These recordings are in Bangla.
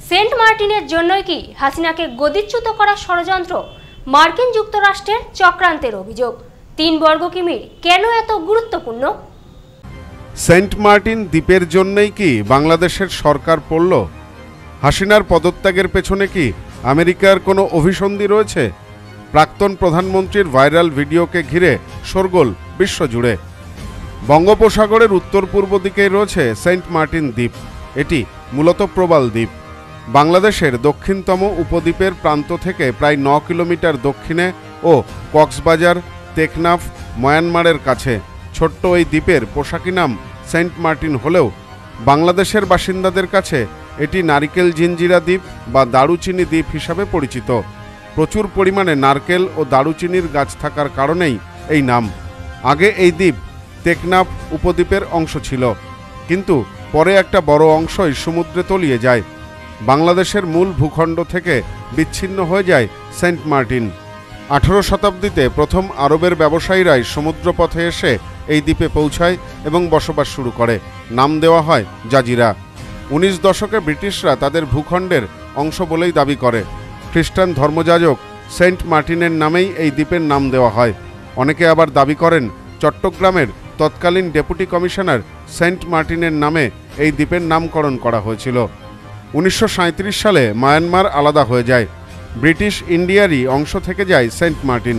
সেন্ট মার্টিনের জন্যই কি হাসিনাকে গদিচ্যুত করার ষড়যন্ত্র? মার্কিন যুক্তরাষ্ট্রের চক্রান্তের অভিযোগ 3 বর্গ কিমির কেন এত গুরুত্বপূর্ণ? সেন্ট মার্টিন দ্বীপের জন্যই কি বাংলাদেশের সরকার পড়ল? হাসিনার পদত্যাগের পেছনে কি আমেরিকার কোনো অভিসন্ধি রয়েছে? প্রাক্তন প্রধানমন্ত্রীর ভাইরাল ভিডিওকে ঘিরে শোরগোল বিশ্বজুড়ে। বঙ্গোপসাগরের উত্তর পূর্ব দিকেই রয়েছে সেন্ট মার্টিন দ্বীপ। এটি মূলত প্রবাল দ্বীপ। বাংলাদেশের দক্ষিণতম উপদ্বীপের প্রান্ত থেকে প্রায় 9 কিলোমিটার দক্ষিণে ও কক্সবাজার, টেকনাফ, মায়ানমারের কাছে ছোট্ট ওই দ্বীপের পোশাকি নাম সেন্ট মার্টিন হলেও বাংলাদেশের বাসিন্দাদের কাছে এটি নারিকেল জিঞ্জিরা দ্বীপ বা দারুচিনি দ্বীপ হিসাবে পরিচিত। প্রচুর পরিমাণে নারকেল ও দারুচিনির গাছ থাকার কারণেই এই নাম। আগে এই দ্বীপ টেকনাফ উপদ্বীপের অংশ ছিল, কিন্তু পরে একটা বড় অংশই সমুদ্রে তলিয়ে যায়। বাংলাদেশের মূল ভূখণ্ড থেকে বিচ্ছিন্ন হয়ে যায় সেন্ট মার্টিন। 18 শতাব্দীতে প্রথম আরবের ব্যবসায়ীরাই সমুদ্রপথে এসে এই দ্বীপে পৌঁছায় এবং বসবাস শুরু করে। নাম দেওয়া হয় জাজিরা। 19 দশকে ব্রিটিশরা তাদের ভূখণ্ডের অংশ বলেই দাবি করে। খ্রিস্টান ধর্মযাজক সেন্ট মার্টিনের নামেই এই দ্বীপের নাম দেওয়া হয়। অনেকে আবার দাবি করেন চট্টগ্রামের তৎকালীন ডেপুটি কমিশনার সেন্ট মার্টিনের নামে এই দ্বীপের নামকরণ করা হয়েছিল। 1937 সালে মায়ানমার আলাদা হয়ে যায়। ব্রিটিশ ইন্ডিয়ারই অংশ থেকে যায় সেন্ট মার্টিন।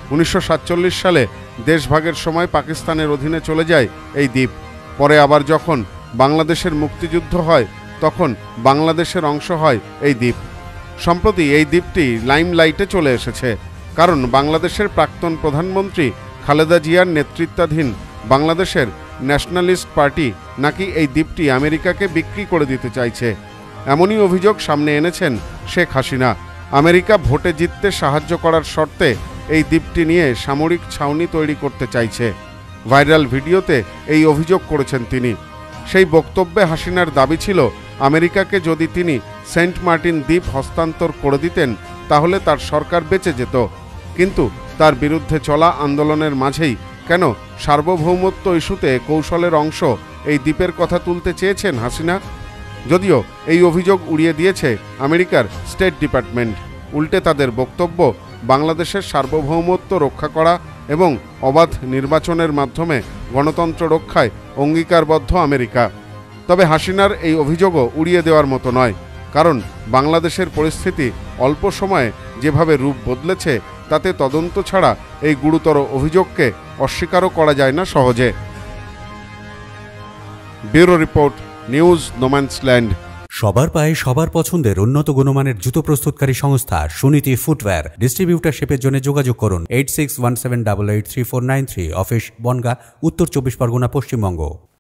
1947 সালে দেশভাগের সময় পাকিস্তানের অধীনে চলে যায় এই দ্বীপ। পরে আবার যখন বাংলাদেশের মুক্তিযুদ্ধ হয় তখন বাংলাদেশের অংশ হয় এই দ্বীপ। সম্প্রতি এই দ্বীপটি লাইমলাইটে চলে এসেছে, কারণ বাংলাদেশের প্রাক্তন প্রধানমন্ত্রী খালেদা জিয়ার নেতৃত্বাধীন বাংলাদেশের ন্যাশনালিস্ট পার্টি নাকি এই দ্বীপটি আমেরিকাকে বিক্রি করে দিতে চাইছে। এমনই অভিযোগ সামনে এনেছেন শেখ হাসিনা। আমেরিকা ভোটে জিততে সাহায্য করার শর্তে এই দ্বীপটি নিয়ে সামরিক ছাউনি তৈরি করতে চাইছে। ভাইরাল ভিডিওতে এই অভিযোগ করেছেন তিনি। সেই বক্তব্যে হাসিনার দাবি ছিল, আমেরিকাকে যদি তিনি সেন্ট মার্টিন দ্বীপ হস্তান্তর করে দিতেন তাহলে তার সরকার বেঁচে যেত। কিন্তু তার বিরুদ্ধে চলা আন্দোলনের মাঝেই কেন সার্বভৌমত্ব ইস্যুতে কৌশলের অংশ এই দ্বীপের কথা তুলতে চেয়েছেন হাসিনা? যদিও এই অভিযোগ উড়িয়ে দিয়েছে আমেরিকার স্টেট ডিপার্টমেন্ট। উল্টে তাদের বক্তব্য, বাংলাদেশের সার্বভৌমত্ব রক্ষা করা এবং অবাধ নির্বাচনের মাধ্যমে গণতন্ত্র রক্ষায় অঙ্গীকারবদ্ধ আমেরিকা। তবে হাসিনার এই অভিযোগও উড়িয়ে দেওয়ার মতো নয়, কারণ বাংলাদেশের পরিস্থিতি অল্প সময়ে যেভাবে রূপ বদলেছে তাতে তদন্ত ছাড়া এই গুরুতর অভিযোগকে অস্বীকারও করা যায় না সহজে। Bureau report, news no man's land. সবার পায়ে সবার পছন্দের উন্নত গুণমানের জুতো প্রস্তুতকারী সংস্থা সুনীতি ফুটওয়্যার। ডিস্ট্রিবিউটারশিপের জন্য যোগাযোগ করুন 8617883493, অফিস বনগাঁ, উত্তর 24 পরগনা, পশ্চিমবঙ্গ।